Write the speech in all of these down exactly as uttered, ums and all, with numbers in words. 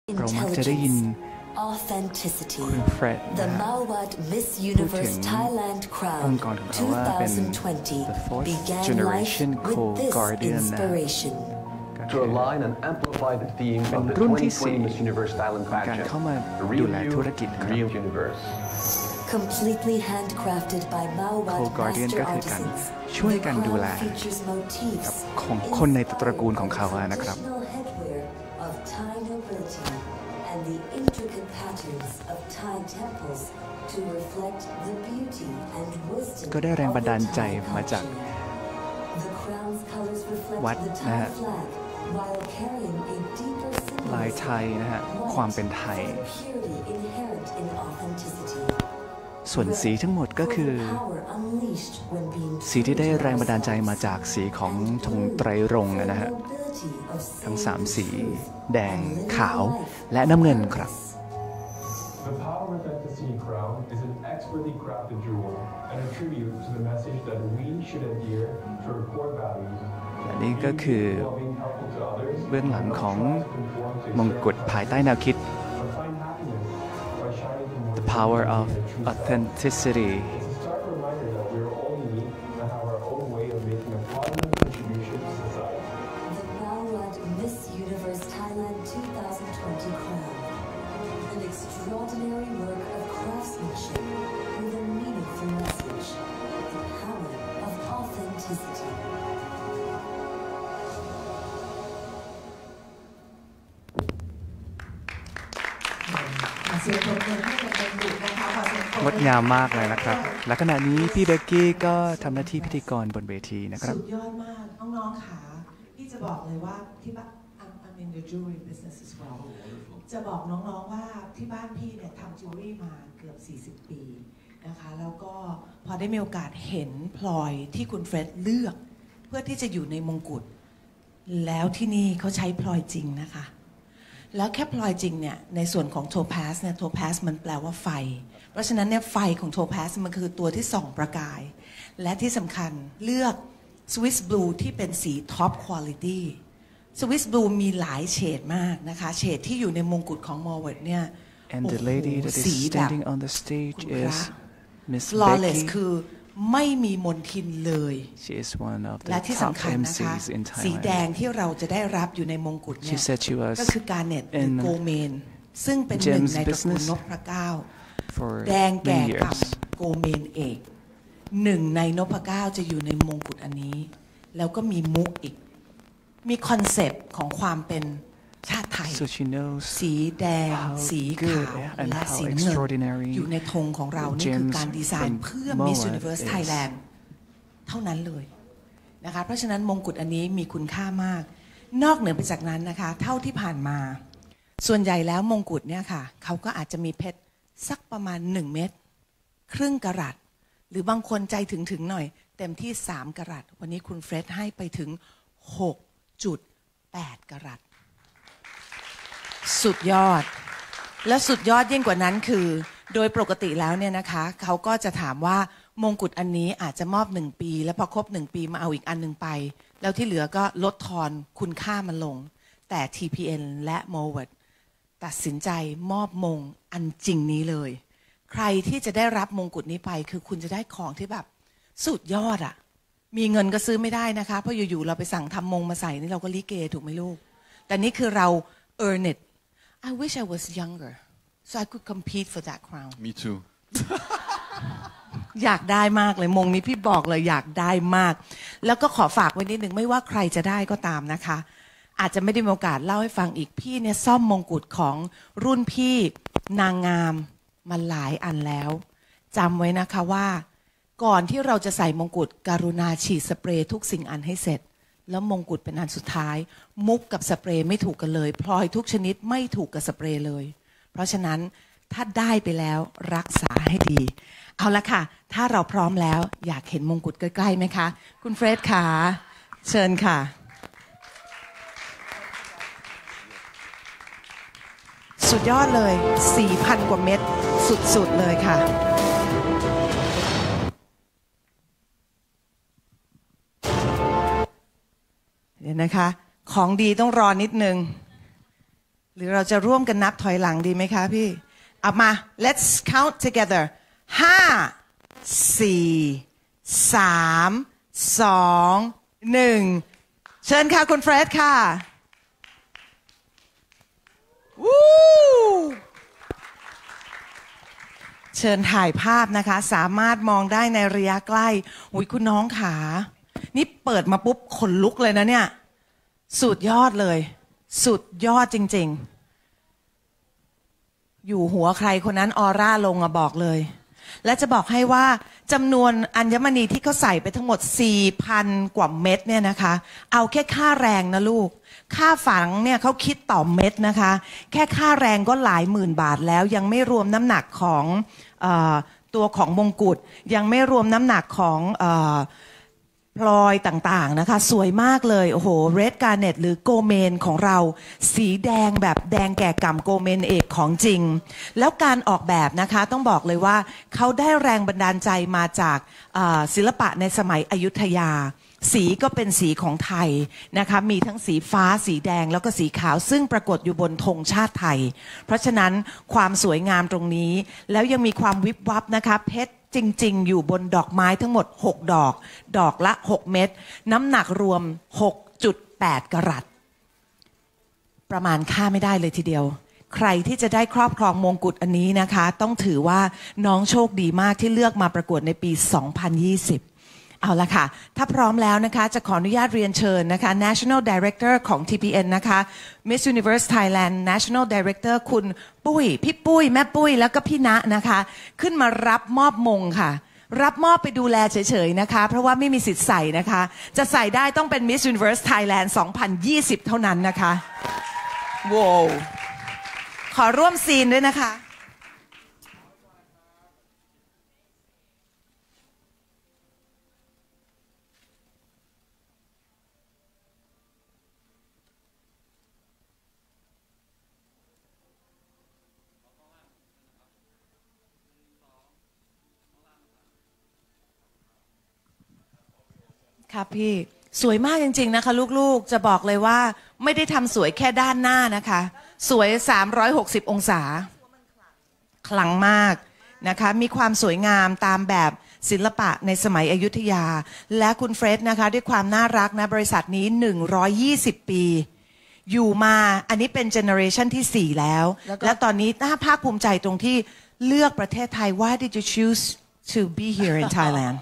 เรามักจะได้ยิน Authenticity คุณเฟรด The Mawad Miss Universe Thailand องค์ Crown กรของเขาว่าเป็น twenty twenty the fourth began generation life with this co-guardian นะ inspiration. To align and amplify the theme เป็น of the รุ่น twenty ที่สี่ twenty Miss Universe Thailand ของการ pageant, เข้ามา the ดู Real แล You, ธุรกิจนะค the รับ Real Universe. Completely handcrafted by Mawad Co-guardian master ก็คือการ artisans, ช่วยกัน the ดูแล crown features motifs ของคนในตระกูลของเขาอะนะครับ traditional headwear of Thai nobility and the intricate patterns of Thai temples to reflect the beauty and wisdom ก็ได้แรงบันดาลใจมาจาก The crown's colors reflect วัด the นะ Thai ฮะ flag while carrying a deeper ลาย symbolism ไทยนะฮะความเป็นไทย for the purity inherent in authenticity. ส่วนสีทั้งหมดก็คือ For the power unleashed when being สีที่ได้ true to แรงบันดาลใจมา ourselves จากสีของ and ธง blue ไตรรงค์ for the นะฮะ nobility of ทั้ง saying สาม the สี truth แดง and living ขาว life และน้ำเงินครับ The Power of Fantasy Crown is an expertly crafted jewel and a tribute to the message that we should adhere to our core values. และนี่ก็คือเบื้องหลังของมงกุฎภายใต้แนวคิด The Power of Authenticity It's a stark reminder that we are all unique and have our own way of making a positive contribution to society. The Mawad Miss Universe Thailand twenty twenty crown, an extraordinary work of craftsmanship with a meaningful message, the power of authenticity. เสียงปรบมือให้กับมงกุฎนะคะขอเสียงปรบงมืดงามมากเลยนะครับ และขณะนี้พี่เบกกี้ก็ทำหน้าที่พิธีกรบนเวทีนะครับสุดยอดมากน้องๆขาพี่จะบอกเลยว่าที่บ้าน I'm in the jewelry business as well จะบอกน้องๆว่าที่บ้านพี่เนี่ยทำจิวเวลรี่มาเกือบสี่สิบปีนะคะแล้วก็พอได้มีโอกาสเห็นพลอยที่คุณเฟร็ดเลือกเพื่อที่จะอยู่ในมงกุฎแล้วที่นี่เขาใช้พลอยจริงนะคะแล้วแค่พลอยจริงเนี่ยในส่วนของโทพาสเนี่ยโทพาสมันแปลว่าไฟเพราะฉะนั้นเนี่ยไฟของโทพาสมันคือตัวที่ส่องประกายและที่สำคัญเลือกสวิสบลูที่เป็นสีท็อปคุณภาพสวิสบลูมีหลายเฉดมากนะคะเฉดที่อยู่ในมงกุฎของมอร์เวิร์ดเนี่ย And the lady that is standing on the stage is Miss flawless Becky คือไม่มีมนทินเลย She is one of the และที่ top สำคัญนะคะเอ็ม ซี s in สีแดง Thailand ที่เราจะได้รับอยู่ในมงกุฎเนี่ She ย said she was ก็คือการเน็ตหรือ in โกเมนซึ่งเป็นหนึ่ง Gems ในตระกูล business นพเก้า for แดงแก่ many กับ years โกเมนเอกหนึ่งในนพเก้าจะอยู่ในมงกุฎอันนี้แล้วก็มีมุกอีกมีคอนเซปต์ของความเป็นชาติไทย So she knows สีแดง how สี good ขาว and และ how สีน้ำเงิน extraordinary อยู่ในธงของเรา the นี่คือ gems การดีไซน์ from เพื่อ Mawad Miss Universe is Thailand เท่านั้นเลยนะคะเพราะฉะนั้นมงกุฎอันนี้มีคุณค่ามากนอกเหนือไปจากนั้นนะคะเท่าที่ผ่านมาส่วนใหญ่แล้วมงกุฎเนี่ยค่ะเขาก็อาจจะมีเพชรสักประมาณหนึ่งเม็ดครึ่งกะรัตหรือบางคนใจถึงถึงหน่อยเต็มที่สามกะรัตวันนี้คุณเฟร็ดให้ไปถึง หกจุดแปด กะรัตสุดยอดและสุดยอดยิ่งกว่านั้นคือโดยปกติแล้วเนี่ยนะคะเขาก็จะถามว่ามงกุฎอันนี้อาจจะมอบหนึ่งปีแล้วพอครบหนึ่งปีมาเอาอีกอันหนึ่งไปแล้วที่เหลือก็ลดทอนคุณค่ามันลงแต่ ที พี เอ็น และ Mawad ตัดสินใจมอบมงอันจริงนี้เลยใครที่จะได้รับมงกุฎนี้ไปคือคุณจะได้ของที่แบบสุดยอดอะมีเงินก็ซื้อไม่ได้นะคะเพราะอยู่ๆเราไปสั่งทำมงมาใส่นี่เราก็ลิเกถูกไหมลูกแต่นี่คือเรา earn it I wish I was younger so I could compete for that crown Me too อยากได้มากเลยมงนี้พี่บอกเลยอยากได้มากแล้วก็ขอฝากไว้นิดหนึ่งไม่ว่าใครจะได้ก็ตามนะคะอาจจะไม่ได้มีโอกาสเล่าให้ฟังอีกพี่เนี่ยซ่อมมงกุฎของรุ่นพี่นางงามมาหลายอันแล้วจำไว้นะคะว่าก่อนที่เราจะใส่มงกุฎกรุณาฉีดสเปรย์ทุกสิ่งอันให้เสร็จแล้วมงกุฎเป็นอันสุดท้ายมุกกับสเปรย์ไม่ถูกกันเลยพลอยทุกชนิดไม่ถูกกับสเปรย์เลยเพราะฉะนั้นถ้าได้ไปแล้วรักษาให้ดีเอาละค่ะถ้าเราพร้อมแล้วอยากเห็นมงกุฎใกล้ๆไหมคะคุณเฟรดค่ะเชิญค่ะสุดยอดเลย สี่พัน กว่าเม็ดสุดๆเลยค่ะเดี๋ยวนะคะของดีต้องรอนิดนึงหรือเราจะร่วมกันนับถอยหลังดีไหมคะพี่เอามา let's count together ห้าสี่สามสองหนึ่งเชิญค่ะคุณเฟรดค่ะวู้เชิญถ่ายภาพนะคะสามารถมองได้ในระยะใกล้อุ้ยคุณน้องขานี่เปิดมาปุ๊บขนลุกเลยนะเนี่ยสุดยอดเลยสุดยอดจริงๆอยู่หัวใครคนนั้นออร่าลงอะบอกเลยและจะบอกให้ว่าจำนวนอัญมณีที่เขาใส่ไปทั้งหมด สี่พัน กว่าเม็ดเนี่ยนะคะเอาแค่ค่าแรงนะลูกค่าฝังเนี่ยเขาคิดต่อเม็ดนะคะแค่ค่าแรงก็หลายหมื่นบาทแล้วยังไม่รวมน้ำหนักของเอ่อตัวของมงกุฎยังไม่รวมน้ำหนักของเอ่อพลอยต่างๆนะคะสวยมากเลยโอ้โห Red Garnet หรือโกเมนของเราสีแดงแบบแดงแก่ก่ำโกเมนเอกของจริงแล้วการออกแบบนะคะต้องบอกเลยว่าเขาได้แรงบันดาลใจมาจากศิลปะในสมัยอยุธยาสีก็เป็นสีของไทยนะคะมีทั้งสีฟ้าสีแดงแล้วก็สีขาวซึ่งปรากฏอยู่บนธงชาติไทยเพราะฉะนั้นความสวยงามตรงนี้แล้วยังมีความวิบวับนะคะเพชรจริงๆอยู่บนดอกไม้ทั้งหมดหกดอกดอกละหกเม็ดน้ำหนักรวม หกจุดแปด กะรัตประมาณค่าไม่ได้เลยทีเดียวใครที่จะได้ครอบครองมงกุฎอันนี้นะคะต้องถือว่าน้องโชคดีมากที่เลือกมาประกวดในปีสองพันยี่สิบเอาละค่ะถ้าพร้อมแล้วนะคะจะขออนุญาตเรียนเชิญนะคะ National Director ของ ที พี เอ็น นะคะ Miss Universe Thailand National Director คุณปุ้ยพี่ปุ้ยแม่ปุ้ยแล้วก็พี่ณนะคะขึ้นมารับมอบมงค่ะรับมอบไปดูแลเฉยๆนะคะเพราะว่าไม่มีสิทธิ์ใส่นะคะจะใส่ได้ต้องเป็น Miss Universe Thailand สองพันยี่สิบเท่านั้นนะคะว้าวขอร่วมซีนด้วยนะคะค่ะพี่สวยมากจริงๆนะคะลูกๆจะบอกเลยว่าไม่ได้ทำสวยแค่ด้านหน้านะคะสวยสามร้อยหกสิบองศาขลังมากนะคะมีความสวยงามตามแบบศิลปะในสมัยอยุธยาและคุณเฟรดนะคะด้วยความน่ารักนะบริษัทนี้หนึ่งร้อยยี่สิบปีอยู่มาอันนี้เป็นเจเนอเรชันที่สี่แล้วและตอนนี้น่าภาคภูมิใจตรงที่เลือกประเทศไทย Why did you choose to be here in Thailand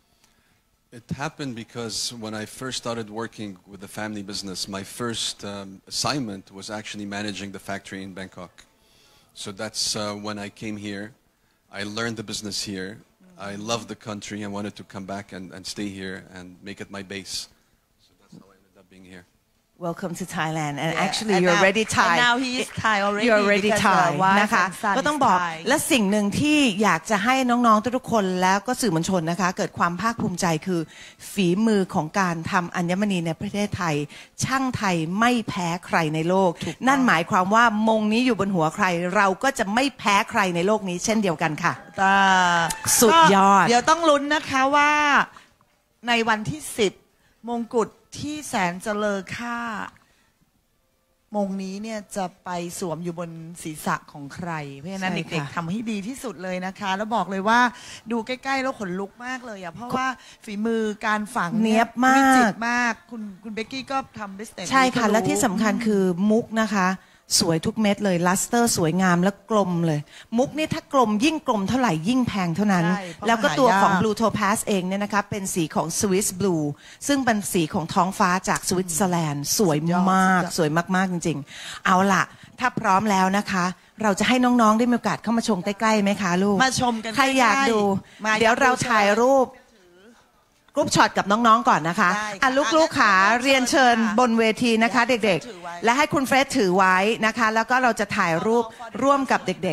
It happened because when I first started working with the family business, my first um, assignment was actually managing the factory in Bangkok. So that's uh, when I came here. I learned the business here. I loved the country and wanted to come back and, and stay here and make it my base. So that's how I ended up being here. Welcome to Thailand and Yeah, actually and you're now- already Thai and now he is Thai already you're already because, uh, Thai wife นะคะ and son ก็ต้อง is บอก Thai และสิ่งหนึ่งที่อยากจะให้น้องๆทุกๆคนแล้วก็สื่อมวลชนนะคะเกิดความภาคภูมิใจคือฝีมือของการทำอัญมณีในประเทศไทยช่างไทยไม่แพ้ใครในโลกนั่นหมายความว่ามงนี้อยู่บนหัวใครเราก็จะไม่แพ้ใครในโลกนี้เช่นเดียวกันค่ะสุดยอดเดี๋ยวต้องลุ้นนะคะว่าในวันที่สิบมงกุฎที่แสนจะเลอค่ามงนี้เนี่ยจะไปสวมอยู่บนศีรษะของใครเพราะฉะนั้นใช่เด็กค่ะๆทำให้ดีที่สุดเลยนะคะแล้วบอกเลยว่าดูใกล้ๆแล้วขนลุกมากเลยอ่ะเพราะว่าฝีมือการฝังเนี๊ยบมากวิจิตรมากคุณคุณเบกกี้ก็ทำบิสเนสใช่ค่ะก็รู้และที่สำคัญคือมุกนะคะสวยทุกเม็ดเลยลัสเตอร์สวยงามและกลมเลยมุกนี่ถ้ากลมยิ่งกลมเท่าไหร่ยิ่งแพงเท่านั้นใช่เพราะแล้วก็ตัวหายากของ Blue Topaz เองเนี่ยนะคะเป็นสีของ Swiss Blue ซึ่งเป็นสีของท้องฟ้าจากสวิตเซอร์แลนด์สวยมากสวยมากๆจริงๆเอาล่ะถ้าพร้อมแล้วนะคะเราจะให้น้องๆได้มีโอกาสเข้ามาชมใกล้ๆไหมคะลูกมาชมกันใครอยากดูมาเดี๋ยวเราถ่ายรูปกรุ๊ปช็อตกับน้องๆก่อนนะคะได้ค่ะอ่ะลูกๆขาเรียนเชิญบนเวทีนะคะ เด็กถือไว้ๆและให้คุณเฟรดถือไว้นะคะแล้วก็เราจะถ่ายรูปร่วมกับเด็ก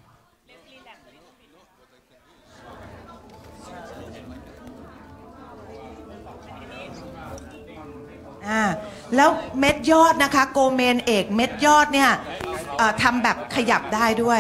ๆอ่าแล้วเม็ดยอดนะคะโกเมนเอกเม็ดยอดเนี่ยเอ่อทำแบบขยับได้ด้วย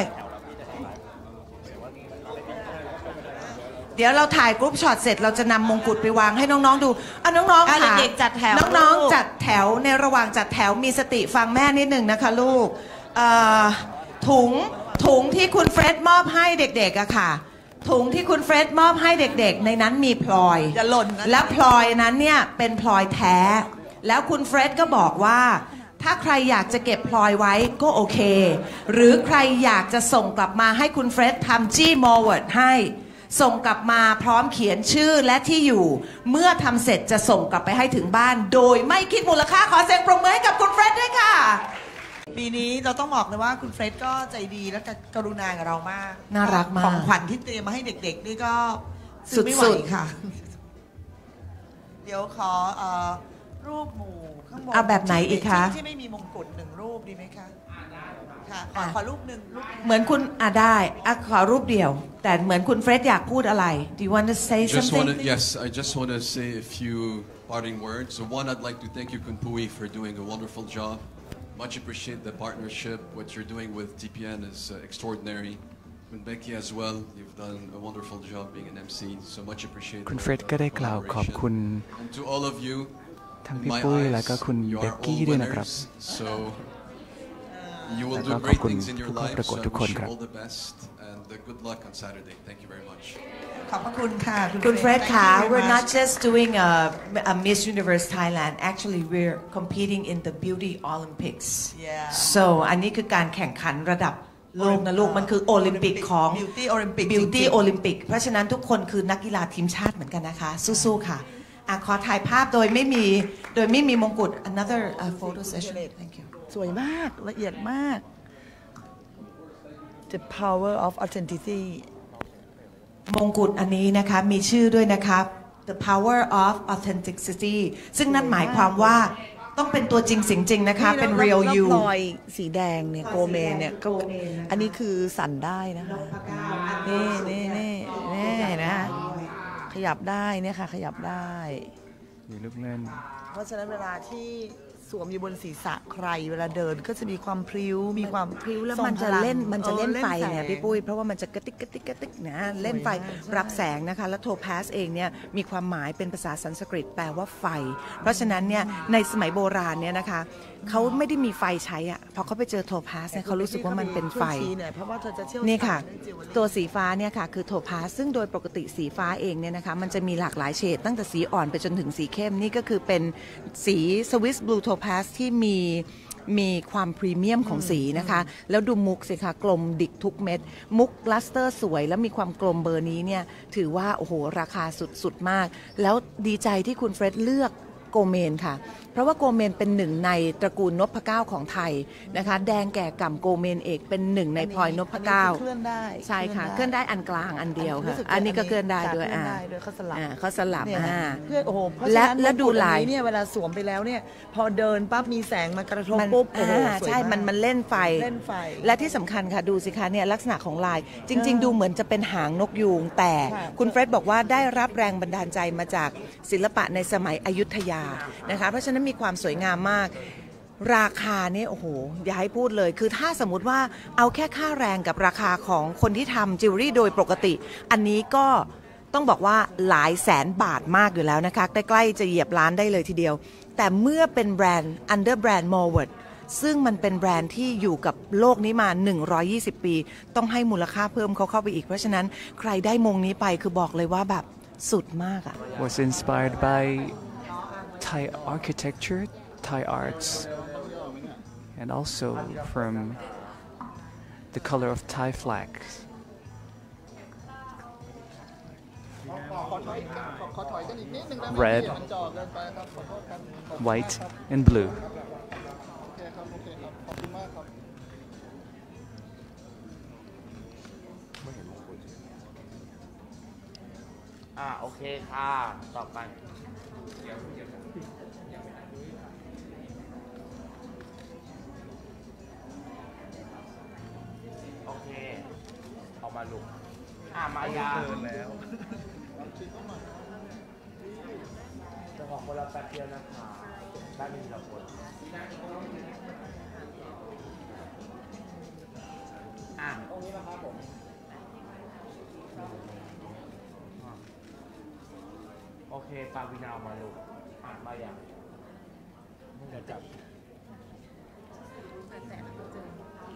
เดี๋ยวเราถ่ายกรุ๊ปช็อตเสร็จเราจะนำมงกุฎไปวางให้น้องๆดูอ่ะน้องๆอ่ะค่ะเด็กๆจัดแถวน้องลูกๆจัดแถวในระหว่างจัดแถวมีสติฟังแม่นิดหนึ่งนะคะลูกถุงถุงที่คุณเฟร็ดมอบให้เด็กๆอะค่ะถุงที่คุณเฟร็ดมอบให้เด็กๆในนั้นมีพลอยอย่าหล่นนะและพลอยนั้นเนี่ยเป็นพลอยแท้แล้วคุณเฟร็ดก็บอกว่าถ้าใครอยากจะเก็บพลอยไว้ก็โอเคหรือใครอยากจะส่งกลับมาให้คุณเฟร็ดทำจี้มอร์เวิร์ดให้ส่งกลับมาพร้อมเขียนชื่อและที่อยู่เมื่อทำเสร็จจะส่งกลับไปให้ถึงบ้านโดยไม่คิดมูลค่าขอเสียงปรบมือให้กับคุณเฟร็ดด้วยค่ะปีนี้เราต้องบอกเลยว่าคุณเฟร็ดก็ใจดีและกรุณากับเรามากน่ารักมากของขวัญที่เตรียมมาให้เด็กๆนี่ก็ซื้อไม่ไหวสุดๆค่ะ เดี๋ยวขอเอ่อรูปหมู่ข้างบนเอาแบบไหนอีกคะที่ที่ไม่มีมงกุฎหนึ่งรูปดีไหมคะค่ะขอขอรูปหนึ่งรูปเหมือนคุณอ่ะได้อ่ะขอรูปเดียวแต่เหมือนคุณเฟร็ดอยากพูดอะไร Do you want to say Just something wanna, yes, I just want to say a few parting words. So one, I'd like to thank you, Kun Pui, for doing a wonderful job. Much appreciate the partnership. What you're doing with T P N is uh, extraordinary. Kun Becky as well, you've done a wonderful job being an M C. So much appreciate คุณเฟร็ดก็ได้กล่าวขอบคุณ And to all of you, ทั้ง in พี่ my ปุ้ยและก็ eyes, คุณ you เบก are กี้ all ด้วยนะครับ winners. So you will แล้ว do ก็ขอบ great คุณ things in your ผู้เข้า life. ประกว So ด I ทุกคน wish ค you รับ all the best and uh, good luck on Saturday. Thank you very much. ขอบพระคุณค่ะคุณเฟร็ด Thank ค่ะ you very we're not much. just doing a, a Miss Universe Thailand actually we're competing in the Beauty Olympics Yeah. so อันนี้คือการแข่งขันระดับโลกนะลูกมันคือโอลิมปิกของ Beauty Olympic Beauty จริงๆ Olympic เพราะฉะนั้นทุกคนคือนักกีฬาทีมชาติเหมือนกันนะคะสู้ๆค่ะอ่ะขอถ่ายภาพโดยไม่มีโดยไม่มีมงกุฎ another uh, photo session thank you สวยมากละเอียดมาก The power of authenticity มงกุฎอันนี้นะคะมีชื่อด้วยนะครับ The power of authenticity ซึ่งนั่นหมายความว่าต้องเป็นตัวจริงเสียงจริงนะคะเป็น real แล้ว you รอยสีแดงเนี่ยโกเมนเนี่ยก็อันนี้คือสั่นได้นะคะนี่นี่นี่นี่นะขยับได้เนี่ยค่ะขยับได้มีลูกเล่นเพราะฉะนั้นเวลาที่สวมอยู่บนศีรษะใครเวลาเดินก็จะมีความพริ้วมีความพริ้วแล้วทรงมันจะพลังเล่นมันจะเล่นออไฟไงแสพี่ปุ้ยเพราะว่ามันจะกระติกกระติกกระติกนะเล่นไฟสวยมากรับแสงนะคะแล้วโทพาสเองเนี่ยมีความหมายเป็นภาษาสันสกฤตแปลว่าไฟ เพราะฉะนั้นเนี่ยในสมัยโบราณเนี่ยนะคะเขาไม่ได้มีไฟใช้อ่ะพอเขาไปเจอโทพาสเนี่ยเขารู้สึกว่ามันเป็นไฟช่วยชี้หน่อยเพราะว่าเธอจะเชี่ยวนี่ค่ะชาญเรื่องจิวเวลรี่ตัวสีฟ้าเนี่ยค่ะคือโทพาสซึ่งโดยปกติสีฟ้าเองเนี่ยนะคะมันจะมีหลากหลายเฉดตั้งแต่สีอ่อนไปจนถึงสีเข้มนี่ก็คือเป็นสีสวิสบลูโทพาสที่มีมีความพรีเมียมของสีนะคะแล้วดูมุกสิคะกลมดิกทุกเม็ดมุกลัสเตอร์สวยแล้วมีความกลมเบอร์นี้เนี่ยถือว่าโอ้โหราคาสุดๆมาก แล้วดีใจที่คุณเฟร็ดเลือกโกเมนค่ะเพราะว่าโกเมนเป็นหนึ่งในตระกูลนพเก้าของไทยนะคะแดงแก่ก่ำโกเมนเอกเป็นหนึ่งในพลอยนพเก้าอันนี้คือเคลื่อนได้ใช่ค่ะเคลื่อนได้อันกลางอันเดียวค่ะรู้สึกอันนี้ก็อันนี้เคลื่อนได้ด้วยเคลื่อ่าอนได้ด้วยเขาสลับอ่าเขาสลับเนี่ยอ่าเพื่อโอ้โหเพราะและฉะนั้นและดูลายมงกุฎอันนี้เนี่ยเวลาสวมไปแล้วเนี่ยพอเดินปั๊บมีแสงมากระทบมันปุ๊บโอ้โหอ่าสวยใช่ากมันมันเล่นไฟเล่นไฟและที่สำคัญค่ะดูสิคะเนี่ยลักษณะของลาย จริงเออๆ ดูเหมือนจะเป็นหางนกยูงแต่ค่ะคุณเฟร็ดบอกว่าได้รับแรงบันดาลใจมาจากศิลปะในสมัยอยุธยานะคะเพราะฉะนั้นมีความสวยงามมาก ราคาเนี่ยโอ้โหอย่าให้พูดเลย คือถ้าสมมุติว่าเอาแค่ค่าแรงกับราคาของคนที่ทำจิวเวลรี่โดยปกติ อันนี้ก็ต้องบอกว่าหลายแสนบาทมากอยู่แล้วนะคะใกล้ๆจะเหยียบล้านได้เลยทีเดียว แต่เมื่อเป็นแบรนด์ under brand Morwood ซึ่งมันเป็นแบรนด์ที่อยู่กับโลกนี้มาหนึ่งร้อยยี่สิบปี ต้องให้มูลค่าเพิ่มเขาเข้าไปอีกเพราะฉะนั้นใครได้มงนี้ไปคือบอกเลยว่าแบบสุดมากอะ was inspired by Thai architecture, Thai arts, and also from the color of Thai flags. Red, white, and blue. อ่าโอเคค่ะต่อไปโอเคออกมาลุกอ่ามายาเดินแล้วจะขอคนละแป๊บเดียวนะคะได้เป็นละคนอ่าตรงนี้นะครับผมโอเคปาวินามาลูกอ่านมาอย่างมึงจะจับ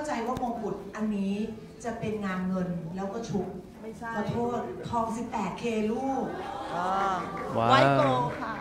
ใจว่ามงกุฎอันนี้จะเป็นงานเงินแล้วก็ชุบขอโทษทอง สิบแปดเค ลูกไวโกค่ะ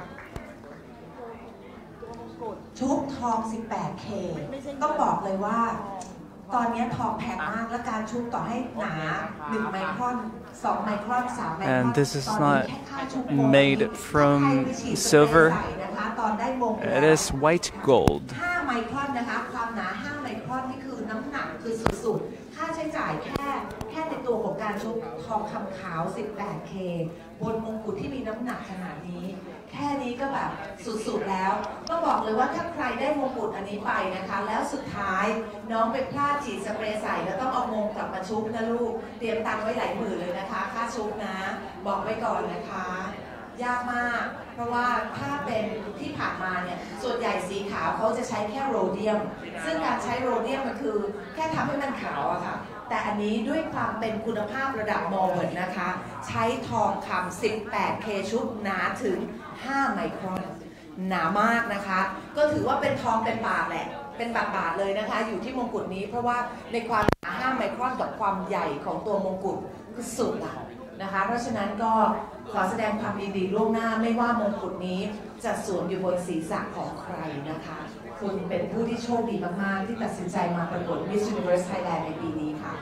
ชุบทอง สิบแปดเค ต้องบอกเลยว่าตอนนี้ทองแพงมากและการชุบต่อให้หนาหนึ่งไมครอนสองไมครอนสามไมครอน And this is not made from silver. It is white gold. ห้าไมครอนนะคะความหนาห้าไมครอนนี่คือน้ำหนักคือสุดๆค่าใช้จ่ายแค่แค่ในตัวของการชุบทองคำขาว สิบแปดเค บนมงกุฎที่มีน้ำหนักขนาดนี้แค่นี้ก็แบบสุดๆแล้วต้องบอกเลยว่าถ้าใครได้มงกุฎอันนี้ไปนะคะแล้วสุดท้ายน้องไปพลาดฉีดสเปรย์ใส่แล้วต้องเอามงกลับมาชุบนะลูกเตรียมตังค์ไว้หลายหมื่นเลยนะคะค่าชุบนะบอกไว้ก่อนนะคะยากมากเพราะว่าถ้าเป็นที่ผ่านมาเนี่ยส่วนใหญ่สีขาวเขาจะใช้แค่โรเดียมซึ่งการใช้โรเดียมมันคือแค่ทำให้มันขาวอะค่ะแต่อันนี้ด้วยความเป็นคุณภาพระดับมอลเวิร์ดนะคะใช้ทองคำ สิบแปดเค ชุบหนาถึงห้าไมครอนหนามากนะคะก็ถือว่าเป็นทองเป็นบาทแหละเป็นบาทบาทเลยนะคะอยู่ที่มงกุฎนี้เพราะว่าในความหนาห้าไมครอนกับความใหญ่ของตัวมงกุฎคือสุดละนะคะเพราะฉะนั้นก็ขอแสดงความยินดีล่วงหน้าไม่ว่ามงกุฎนี้จะสวมอยู่บนศีรษะของใครนะคะคุณเป็นผู้ที่โชคดีมากๆที่ตัดสินใจมาประกวด Miss Universe Thailand ในปีนี้ค่ะ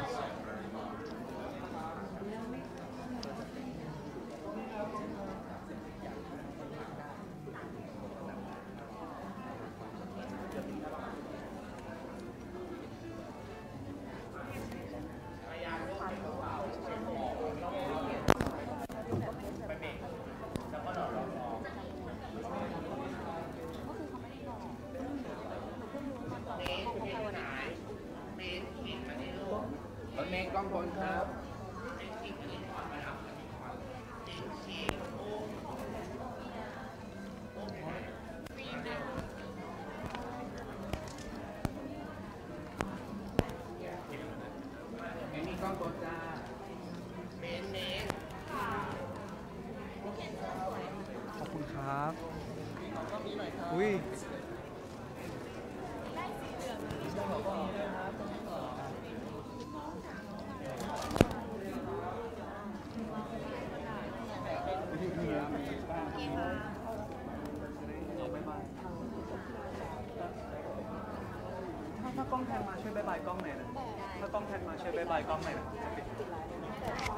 เมฆกล้องบนครับเมฆมีกล้องบนจ้าเมฆเมฆขอบคุณครับอุ้ยถ้ากล้องแทนมาช่วยบายบายกล้องหน่อยนะถ้ากล้องแทนมาช่วยบายบายกล้องหน่อยนะ